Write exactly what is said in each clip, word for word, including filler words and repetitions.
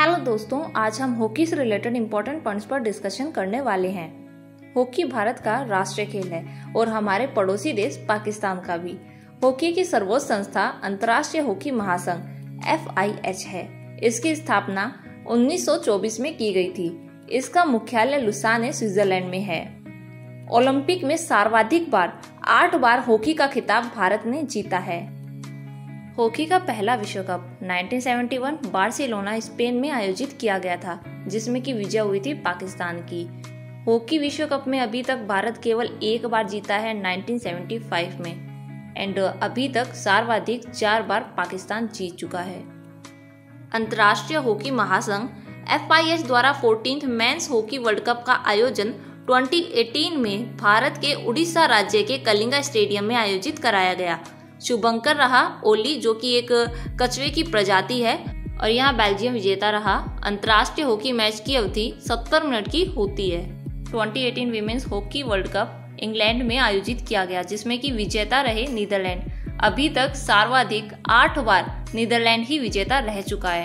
Hello दोस्तों, आज हम हॉकी से रिलेटेड इम्पोर्टेंट पॉइंट्स पर डिस्कशन करने वाले हैं। हॉकी भारत का राष्ट्रीय खेल है और हमारे पड़ोसी देश पाकिस्तान का भी। हॉकी की सर्वोच्च संस्था अंतर्राष्ट्रीय हॉकी महासंघ एफ आई एच है। इसकी स्थापना उन्नीस सौ चौबीस में की गई थी। इसका मुख्यालय लुसाने स्विट्जरलैंड में है। ओलंपिक में सर्वाधिक बार आठ बार हॉकी का खिताब भारत ने जीता है। हॉकी का पहला विश्व कप उन्नीस सौ इकहत्तर बार्सिलोना स्पेन में आयोजित किया गया था, जिसमें की विजय हुई थी पाकिस्तान की। हॉकी विश्व कप में अभी तक भारत केवल एक बार जीता है उन्नीस सौ पचहत्तर में, एंड अभी तक सर्वाधिक चार बार पाकिस्तान जीत चुका है। अंतर्राष्ट्रीय हॉकी महासंघ एफ आई एच द्वारा चौदहवें मेंस हॉकी वर्ल्ड कप का आयोजन दो हज़ार अठारह में भारत के उड़ीसा राज्य के कलिंगा स्टेडियम में आयोजित कराया गया। शुभंकर रहा ओली, जो कि एक कछुए की प्रजाति है, और यहाँ बेल्जियम विजेता रहा। अंतर्राष्ट्रीय हॉकी मैच की अवधि सत्तर मिनट की होती है। दो हज़ार अठारह women's hockey world cup England में आयोजित किया गया, जिसमें कि विजेता रहे नीदरलैंड। अभी तक सर्वाधिक आठ बार नीदरलैंड ही विजेता रह चुका है।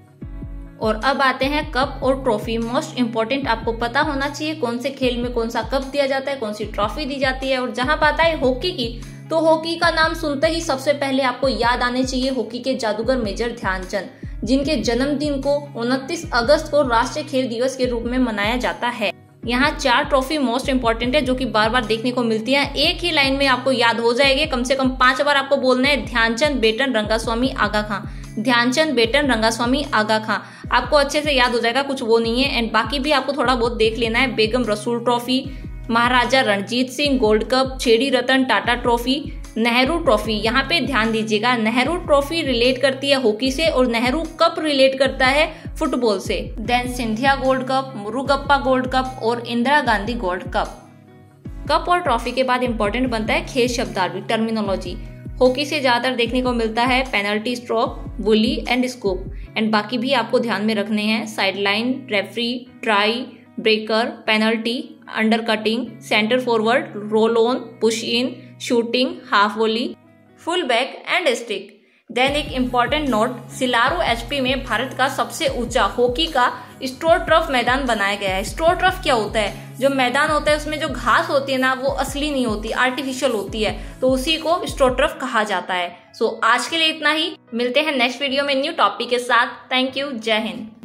और अब आते हैं कप और ट्रॉफी। मोस्ट इम्पोर्टेंट, आपको पता होना चाहिए कौन से खेल में कौन सा कप दिया जाता है, कौन सी ट्रॉफी दी जाती है। और जहां बात है हॉकी की, तो हॉकी का नाम सुनते ही सबसे पहले आपको याद आने चाहिए हॉकी के जादूगर मेजर ध्यानचंद, जिनके जन्मदिन को उनतीस अगस्त को राष्ट्रीय खेल दिवस के रूप में मनाया जाता है। यहाँ चार ट्रॉफी मोस्ट इम्पोर्टेंट है, जो कि बार बार देखने को मिलती है। एक ही लाइन में आपको याद हो जाएगी, कम से कम पांच बार आपको बोलना है ध्यानचंद बेटन रंगास्वामी आगा खां, ध्यानचंद बेटन रंगास्वामी आगा खां। आपको अच्छे से याद हो जाएगा, कुछ वो नहीं है। एंड बाकी भी आपको थोड़ा बहुत देख लेना है। Begum Rasul trophy, Maharaja Ranjit Singh gold cup, छेड़ी रतन टाटा ट्रॉफी, नेहरू ट्रॉफी। यहाँ पे ध्यान दीजिएगा, नेहरू ट्रॉफी रिलेट करती है हॉकी से और नेहरू कप रिलेट करता है फुटबॉल से। Then Scindia gold cup, Murugappa gold cup और Indira Gandhi gold cup. Cup और ट्रॉफी के बाद इंपॉर्टेंट बनता है खेल शब्दावली, टर्मिनोलॉजी। हॉकी से ज्यादातर देखने को मिलता है penalty stroke, bully and scoop. And बाकी भी आपको ध्यान में रखने हैं, sideline, referee, try, breaker, penalty, undercutting, centre forward, roll on, push in, shooting, half volley, full back and stick. Then एक इम्पॉर्टेंट नोट, सिलारू एचपी में भारत का सबसे ऊंचा हॉकी का स्ट्रो टर्फ मैदान बनाया गया है। स्ट्रो टर्फ क्या होता है? जो मैदान होता है उसमें जो घास होती है ना, वो असली नहीं होती, आर्टिफिशियल होती है, तो उसी को स्ट्रो टर्फ कहा जाता है। सो so, आज के लिए इतना ही। मिलते हैं नेक्स्ट वीडियो में न्यू टॉपिक के साथ। थैंक यू, जय हिंद।